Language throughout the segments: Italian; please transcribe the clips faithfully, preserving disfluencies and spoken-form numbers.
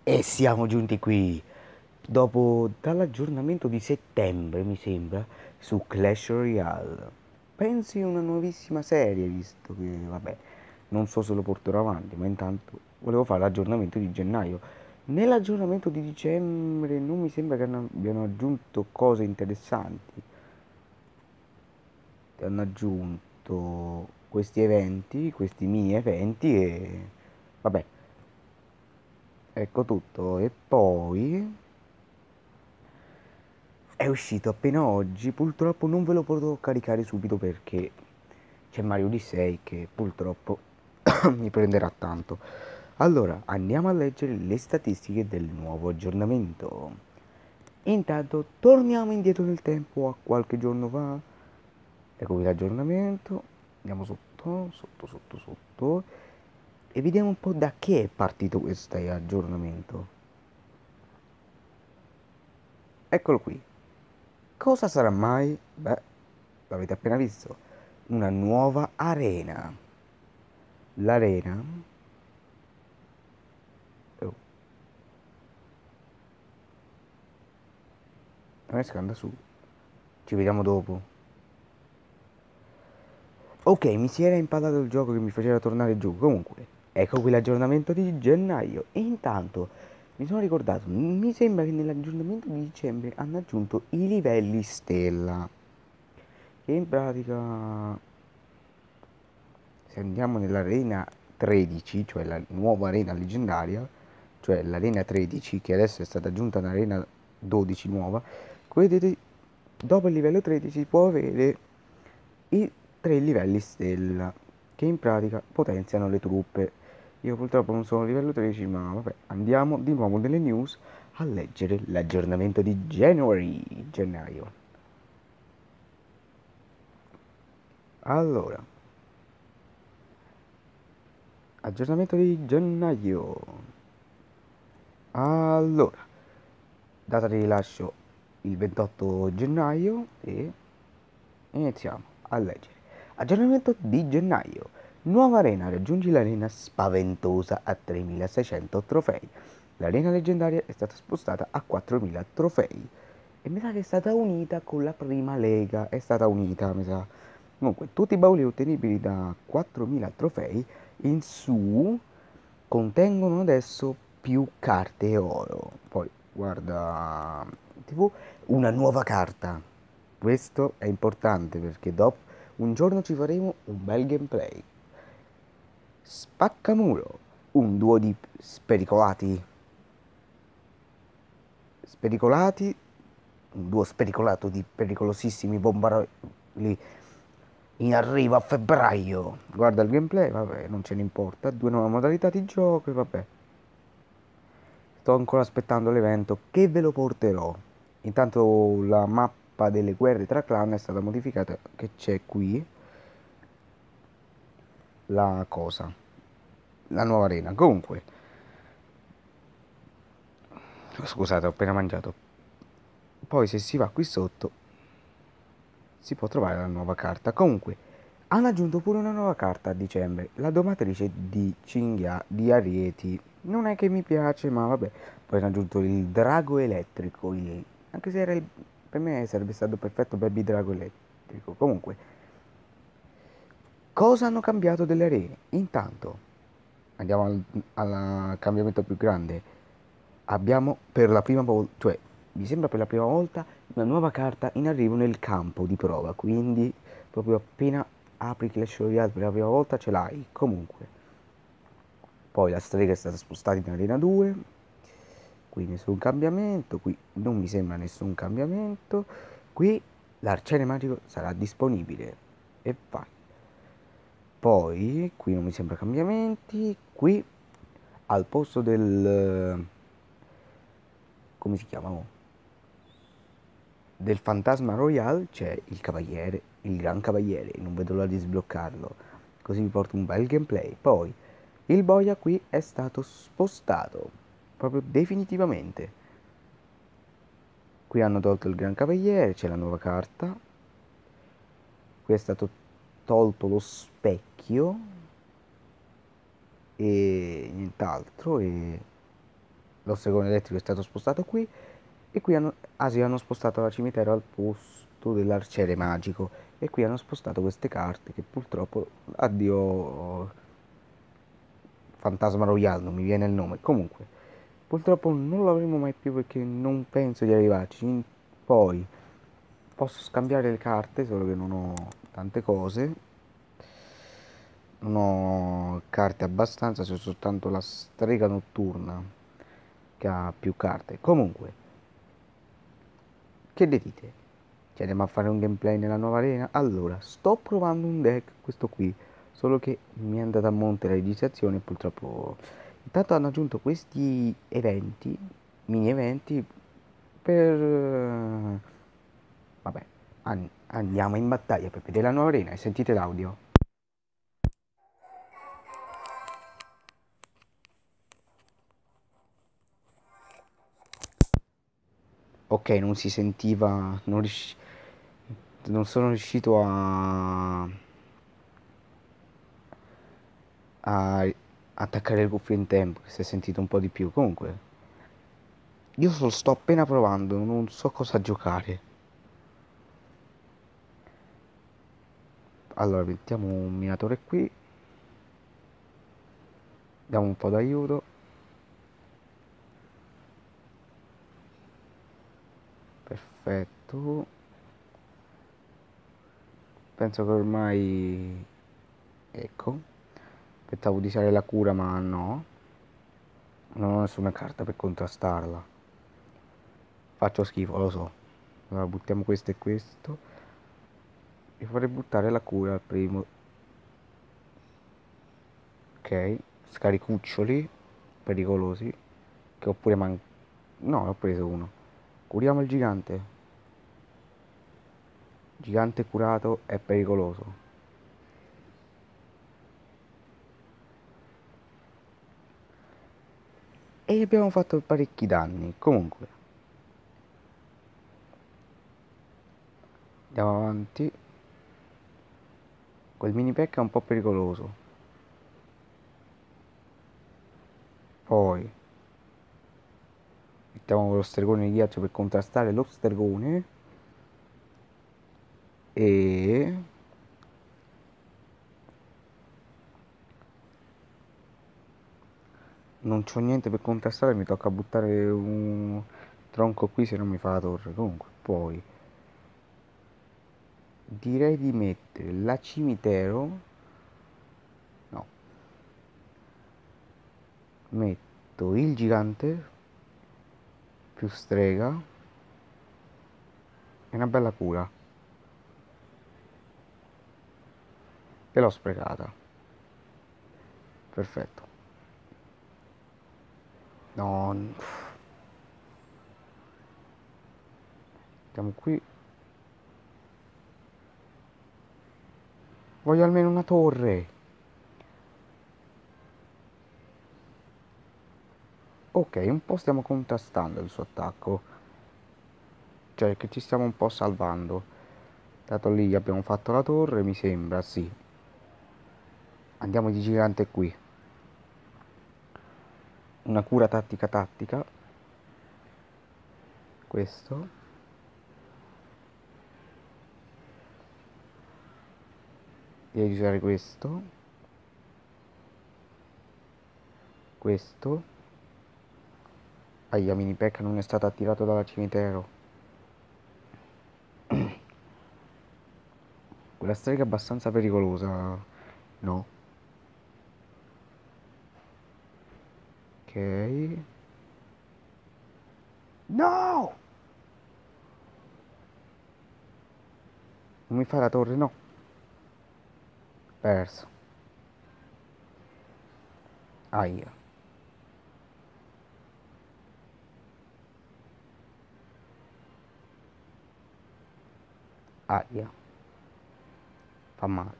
E siamo giunti qui, dopo dall'aggiornamento di settembre, mi sembra, su Clash Royale. Pensi una nuovissima serie, visto che, vabbè, non so se lo porterò avanti, ma intanto volevo fare l'aggiornamento di gennaio. Nell'aggiornamento di dicembre non mi sembra che hanno- abbiano aggiunto cose interessanti. Hanno aggiunto questi eventi, questi mini eventi e, vabbè, ecco tutto. E poi è uscito appena oggi, purtroppo non ve lo potrò caricare subito perché c'è Mario Odyssey che purtroppo mi prenderà tanto. Allora, andiamo a leggere le statistiche del nuovo aggiornamento. Intanto torniamo indietro nel tempo a qualche giorno fa. Ecco qui l'aggiornamento. Andiamo sotto, sotto, sotto, sotto. E vediamo un po' da che è partito questo aggiornamento. Eccolo qui. Cosa sarà mai? Beh, l'avete appena visto. Una nuova arena. L'arena. Oh, non esco, anda su. Ci vediamo dopo. Ok, mi si era impadato il gioco che mi faceva tornare giù. Comunque, ecco qui l'aggiornamento di gennaio. E intanto mi sono ricordato, mi sembra che nell'aggiornamento di dicembre hanno aggiunto i livelli stella. Che in pratica, se andiamo nell'arena tredici, cioè la nuova arena leggendaria, cioè l'arena tredici, che adesso è stata aggiunta un'arena dodici nuova, vedete, dopo il livello tredici si può avere i tre livelli stella, che in pratica potenziano le truppe. Io purtroppo non sono a livello tredici, ma vabbè, andiamo di nuovo nelle news a leggere l'aggiornamento di January, gennaio. Allora, aggiornamento di gennaio. Allora, data di rilascio il ventotto gennaio e iniziamo a leggere. Aggiornamento di gennaio. Nuova arena, raggiungi l'arena spaventosa a tremilaseicento trofei. L'arena leggendaria è stata spostata a quattromila trofei. E mi sa che è stata unita con la prima lega. È stata unita, mi sa. Comunque, tutti i bauli ottenibili da quattromila trofei in su contengono adesso più carte oro. Poi, guarda, T V, una nuova carta. Questo è importante perché dopo un giorno ci faremo un bel gameplay. Spaccamuro, un duo di spericolati. Spericolati, un duo spericolato di pericolosissimi bombaroli in arrivo a febbraio. Guarda il gameplay, vabbè, non ce ne importa. Due nuove modalità di gioco e vabbè. Sto ancora aspettando l'evento che ve lo porterò. Intanto la mappa delle guerre tra clan è stata modificata, che c'è qui la cosa, la nuova arena. Comunque, scusate, ho appena mangiato. Poi se si va qui sotto si può trovare la nuova carta. Comunque, hanno aggiunto pure una nuova carta a dicembre, la domatrice di cinghia di Arieti. Non è che mi piace, ma vabbè. Poi hanno aggiunto il drago elettrico, il- anche se era il- per me sarebbe stato perfetto Baby Drago elettrico. Comunque, cosa hanno cambiato delle arene? Intanto, andiamo al, al cambiamento più grande. Abbiamo per la prima volta, cioè, mi sembra per la prima volta, una nuova carta in arrivo nel campo di prova. Quindi, proprio appena apri Clash Royale per la prima volta ce l'hai. Comunque, poi la strega è stata spostata in Arena due. Qui nessun cambiamento. Qui non mi sembra nessun cambiamento. Qui l'arciere magico sarà disponibile. E vai. Poi, qui non mi sembra cambiamenti. Qui, al posto del... come si chiama? Oh? Del Fantasma Royale c'è il cavaliere, il gran cavaliere. Non vedo l'ora di sbloccarlo. Così vi porto un bel gameplay. Poi, il boia qui è stato spostato. Proprio definitivamente. Qui hanno tolto il gran cavaliere, c'è la nuova carta. Qui è stato tolto lo specchio. E nient'altro. E lo stregone elettrico è stato spostato qui. E qui hanno, ah sì, hanno spostato la cimitero al posto dell'arciere magico. E qui hanno spostato queste carte che purtroppo, addio, Fantasma Royale, non mi viene il nome. Comunque, purtroppo non lo avremo mai più perché non penso di arrivarci. Poi posso scambiare le carte, solo che non ho tante cose. Non ho carte abbastanza, c'è soltanto la strega notturna che ha più carte. Comunque, che ne dite? Ci andiamo a fare un gameplay nella nuova arena? Allora, sto provando un deck, questo qui, solo che mi è andata a monte la registrazione e purtroppo... Intanto hanno aggiunto questi eventi, mini eventi, per... eh, Vabbè, an- andiamo in battaglia per vedere la nuova arena e sentite l'audio. Ok, non si sentiva, non, riusci- non sono riuscito a... a attaccare le cuffie in tempo, che si è sentito un po' di più. Comunque, io solo sto appena provando, non so cosa giocare. Allora, mettiamo un minatore qui, diamo un po' d'aiuto. Perfetto. Penso che ormai... Ecco. Pensavo di usare la cura, ma no. Non ho nessuna carta per contrastarla. Faccio schifo, lo so. Allora, buttiamo questo e questo. E vorrei buttare la cura al primo. Ok. Scaricuccioli. Pericolosi. Che oppure man... No, ne ho preso uno. Curiamo il gigante. Gigante curato è pericoloso. E abbiamo fatto parecchi danni. Comunque, andiamo avanti. Quel mini pack è un po' pericoloso. Poi mettiamo lo stregone di ghiaccio per contrastare lo stregone. E non c'ho niente per contrastare, mi tocca buttare un tronco qui se non mi fa la torre. Comunque, poi direi di mettere la cimitero. No, metto il gigante più strega e una bella cura. E l'ho sprecata. Perfetto. No, andiamo qui. Voglio almeno una torre. Ok, un po' stiamo contrastando il suo attacco. Cioè che ci stiamo un po' salvando. Dato lì abbiamo fatto la torre, mi sembra, sì. Andiamo di gigante qui. Una cura tattica tattica. Questo. Direi di usare questo. Questo. Aia, mini pack non è stato attirato dalla cimitero. Quella strega è abbastanza pericolosa. No. Ok. No! Non mi fa la torre, no. Perso. Aia. Aia. Fa male.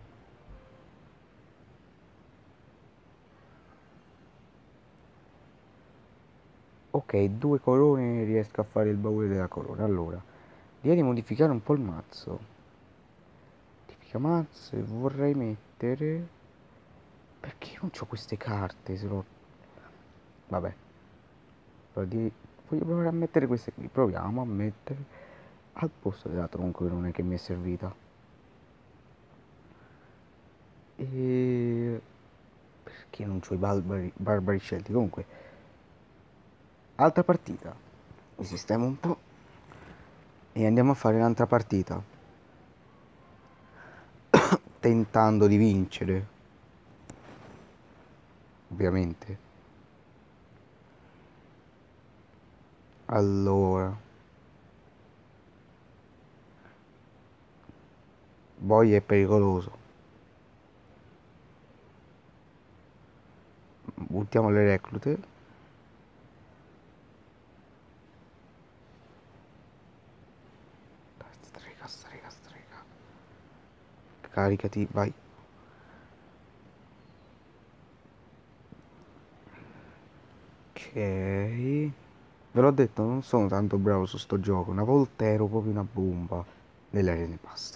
Ok, due corone riesco a fare il baule della corona. Allora, direi di modificare un po' il mazzo. Modifica mazzo e vorrei mettere... Perché non ho queste carte? Se lo... Vabbè. Voglio provare a mettere queste qui. Proviamo a mettere al posto della tronco, che non è che mi è servita. E perché non c'ho i barbari, barbari scelti? Comunque, altra partita. Mi sistemo un po' e andiamo a fare un'altra partita, tentando di vincere, ovviamente. Allora, Boy è pericoloso. Buttiamo le reclute. Strega, strega, strega. Caricati, vai. Ok. Ve l'ho detto, non sono tanto bravo su sto gioco. Una volta ero proprio una bomba nelle arene paste.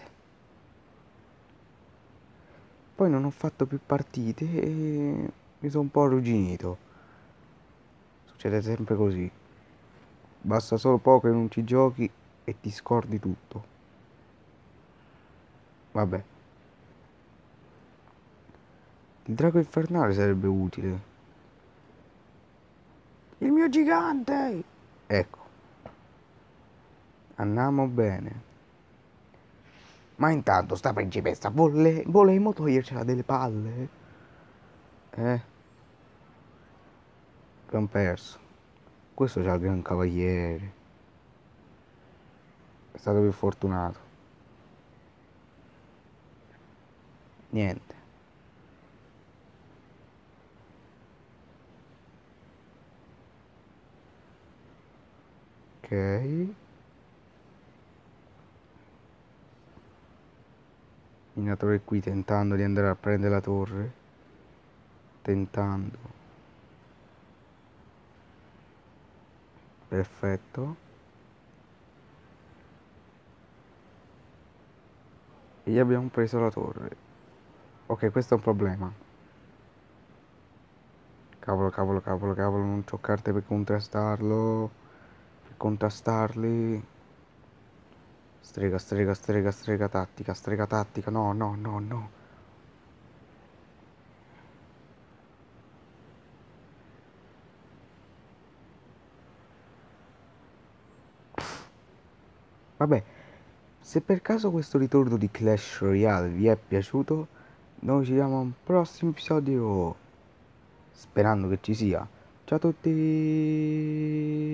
Poi non ho fatto più partite e mi sono un po' arrugginito. Succede sempre così. Basta solo poco che non ci giochi e ti scordi tutto. Vabbè. Il drago infernale sarebbe utile. Il mio gigante! Ecco. Andiamo bene. Ma intanto sta principessa vole, volemo togliercela delle palle? Eh? Abbiamo perso. Questo c'ha il gran cavaliere. È stato più fortunato. Niente. Ok. Minatore qui tentando di andare a prendere la torre. Tentando. Perfetto. E gli abbiamo preso la torre. Ok, questo è un problema. Cavolo, cavolo, cavolo, cavolo, non c'ho carte per contrastarlo. Per contrastarli. Strega, strega, strega, strega tattica, strega tattica. No, no, no, no. Vabbè, se per caso questo ritorno di Clash Royale vi è piaciuto, noi ci vediamo a un prossimo episodio. Sperando che ci sia. Ciao a tutti!